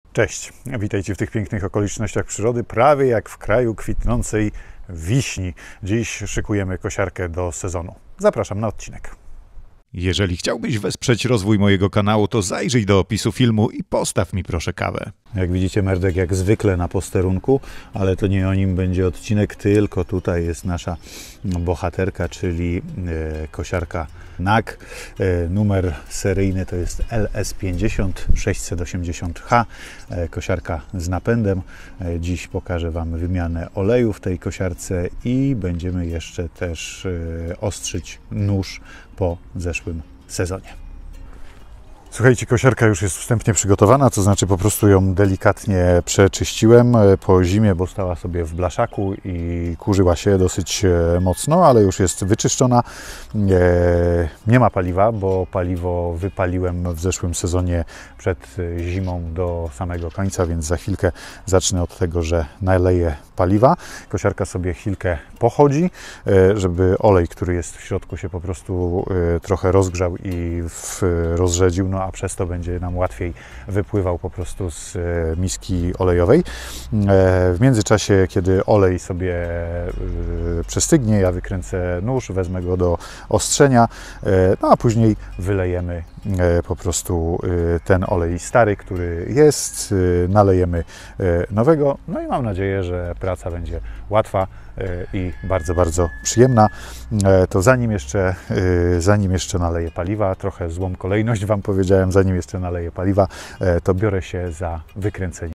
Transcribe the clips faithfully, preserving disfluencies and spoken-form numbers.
Cześć, witajcie w tych pięknych okolicznościach przyrody, prawie jak w kraju kwitnącej wiśni. Dziś szykujemy kosiarkę do sezonu. Zapraszam na odcinek. Jeżeli chciałbyś wesprzeć rozwój mojego kanału, to zajrzyj do opisu filmu i postaw mi proszę kawę. Jak widzicie, Merdek jak zwykle na posterunku, ale to nie o nim będzie odcinek, tylko tutaj jest nasza bohaterka, czyli e, kosiarka N A K. E, numer seryjny to jest L S pięćdziesiąt sześćset osiemdziesiąt H. E, kosiarka z napędem. E, dziś pokażę Wam wymianę oleju w tej kosiarce i będziemy jeszcze też e, ostrzyć nóż po zeszłym sezonie. Słuchajcie, kosiarka już jest wstępnie przygotowana, to znaczy po prostu ją delikatnie przeczyściłem po zimie, bo stała sobie w blaszaku i kurzyła się dosyć mocno, ale już jest wyczyszczona. Nie ma paliwa, bo paliwo wypaliłem w zeszłym sezonie przed zimą do samego końca, więc za chwilkę zacznę od tego, że naleję paliwa. Kosiarka sobie chwilkę pochodzi, żeby olej, który jest w środku, się po prostu trochę rozgrzał i rozrzedził, no a przez to będzie nam łatwiej wypływał po prostu z miski olejowej. W międzyczasie, kiedy olej sobie przestygnie, ja wykręcę nóż, wezmę go do ostrzenia, no a później wylejemy po prostu ten olej stary, który jest, nalejemy nowego, no i mam nadzieję, że praca będzie łatwa i bardzo, bardzo przyjemna. To zanim jeszcze, zanim jeszcze naleję paliwa, trochę złą kolejność Wam powiedziałem, zanim jeszcze naleję paliwa, to biorę się za wykręcenie.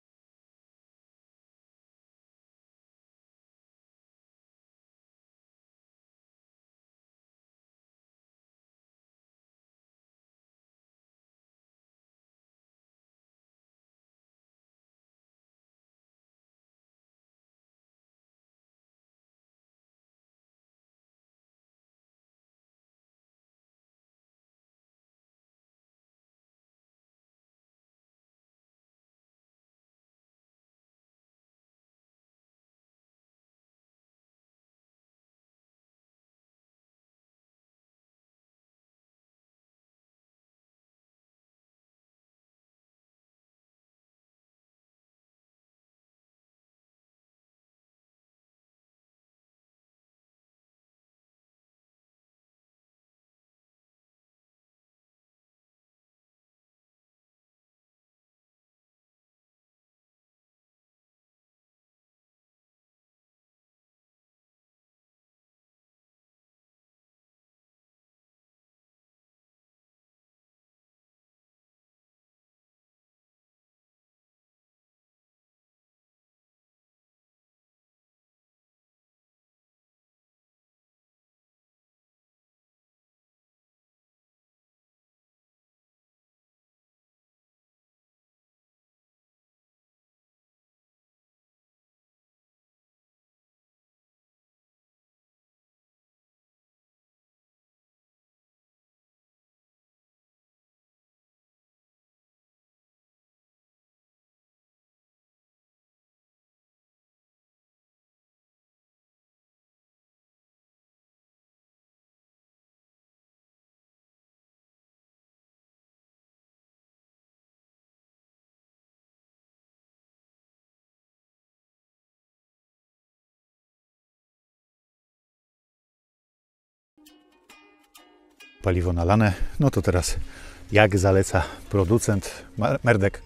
Paliwo nalane, no to teraz jak zaleca producent, Merdek,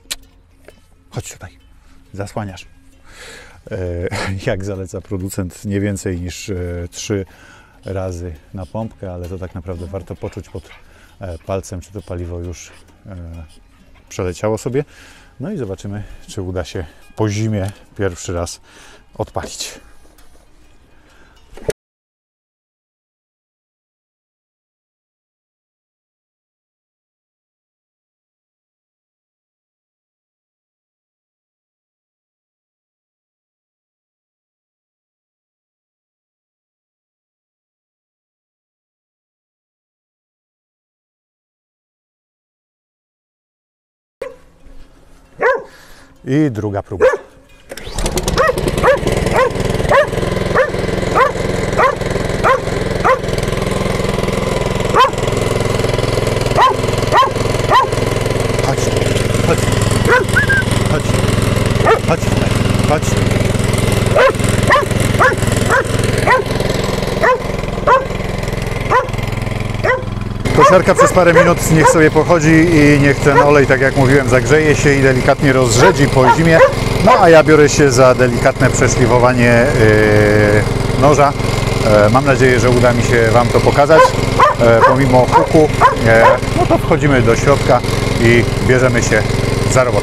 chodź tutaj, zasłaniasz. Jak zaleca producent, nie więcej niż trzy razy na pompkę, ale to tak naprawdę warto poczuć pod palcem, czy to paliwo już przeleciało sobie. No i zobaczymy, czy uda się po zimie pierwszy raz odpalić. I druga próba. Chodź, chodź, chodź. Chodź, chodź. Kosiarka przez parę minut niech sobie pochodzi i niech ten olej, tak jak mówiłem, zagrzeje się i delikatnie rozrzedzi po zimie. No a ja biorę się za delikatne przeszlifowanie yy, noża. E, mam nadzieję, że uda mi się Wam to pokazać. E, pomimo huku, e, no to wchodzimy do środka i bierzemy się za robotę.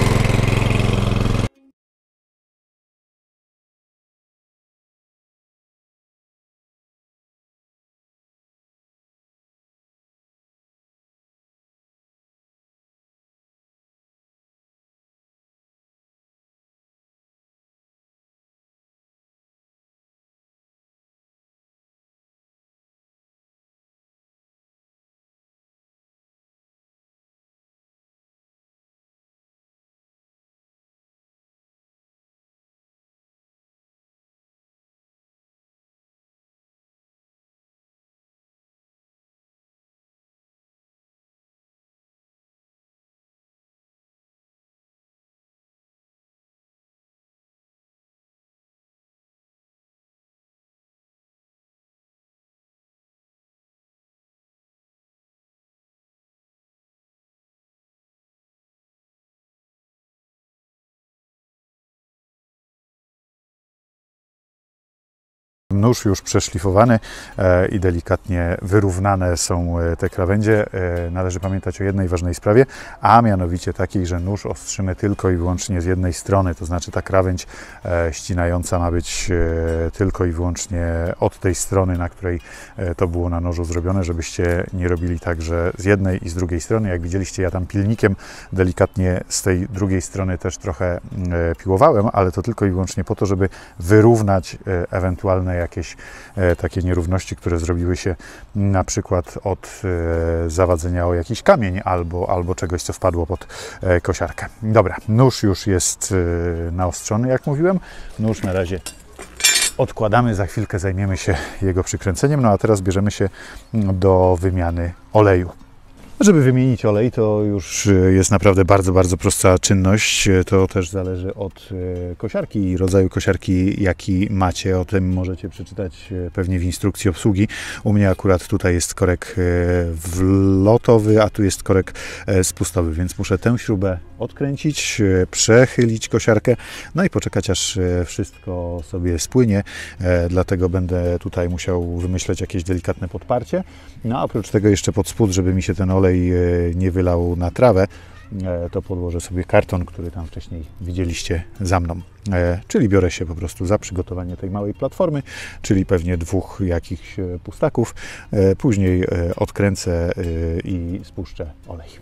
Nóż już przeszlifowany e, i delikatnie wyrównane są e, te krawędzie. E, należy pamiętać o jednej ważnej sprawie, a mianowicie takiej, że nóż ostrzymy tylko i wyłącznie z jednej strony, to znaczy ta krawędź e, ścinająca ma być e, tylko i wyłącznie od tej strony, na której e, to było na nożu zrobione, żebyście nie robili tak, że z jednej i z drugiej strony. Jak widzieliście, ja tam pilnikiem delikatnie z tej drugiej strony też trochę e, piłowałem, ale to tylko i wyłącznie po to, żeby wyrównać e, ewentualne jakieś e, takie nierówności, które zrobiły się na przykład od e, zawadzenia o jakiś kamień albo, albo czegoś, co wpadło pod e, kosiarkę. Dobra, nóż już jest e, naostrzony, jak mówiłem. Nóż na razie odkładamy, za chwilkę zajmiemy się jego przykręceniem, no a teraz bierzemy się do wymiany oleju. Żeby wymienić olej, to już jest naprawdę bardzo, bardzo prosta czynność. To też zależy od kosiarki i rodzaju kosiarki, jaki macie. O tym możecie przeczytać pewnie w instrukcji obsługi. U mnie akurat tutaj jest korek wlotowy, a tu jest korek spustowy, więc muszę tę śrubę odkręcić, przechylić kosiarkę, no i poczekać, aż wszystko sobie spłynie. Dlatego będę tutaj musiał wymyśleć jakieś delikatne podparcie. No a oprócz tego jeszcze pod spód, żeby mi się ten olej nie wylał na trawę, to podłożę sobie karton, który tam wcześniej widzieliście za mną. Czyli biorę się po prostu za przygotowanie tej małej platformy, czyli pewnie dwóch jakichś pustaków. Później odkręcę i spuszczę olej.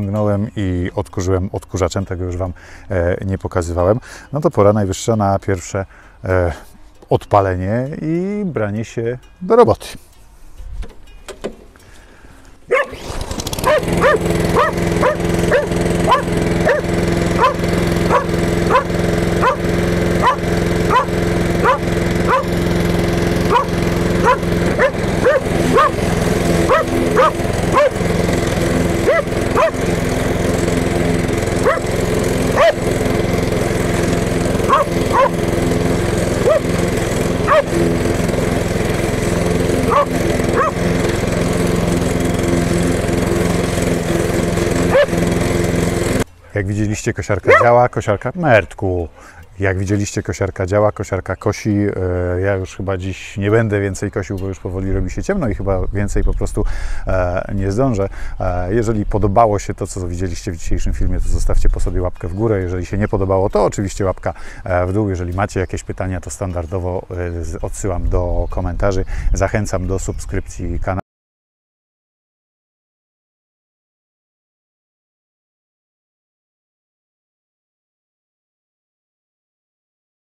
wyciągnąłem i odkurzyłem odkurzaczem, tego już Wam e, nie pokazywałem, no to pora najwyższa na pierwsze e, odpalenie i branie się do roboty. Jak widzieliście, kosiarka działa, kosiarka Mertku. Jak widzieliście, kosiarka działa, kosiarka kosi. Ja już chyba dziś nie będę więcej kosił, bo już powoli robi się ciemno i chyba więcej po prostu nie zdążę. Jeżeli podobało się to, co widzieliście w dzisiejszym filmie, to zostawcie po sobie łapkę w górę. Jeżeli się nie podobało, to oczywiście łapka w dół. Jeżeli macie jakieś pytania, to standardowo odsyłam do komentarzy. Zachęcam do subskrypcji kanału.